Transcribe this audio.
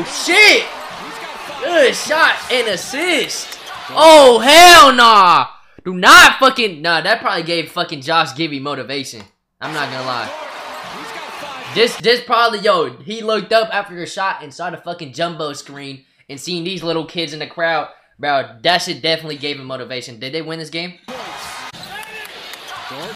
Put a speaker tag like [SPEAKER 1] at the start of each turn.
[SPEAKER 1] Oh, shit. Good shot and assist. Oh, hell nah. Do not fucking... Nah, that probably gave fucking Josh Giddey motivation. I'm not gonna lie. Just probably, yo, he looked up after the shot and saw the fucking jumbo screen and seen these little kids in the crowd. Bro, that shit definitely gave him motivation. Did they win this game?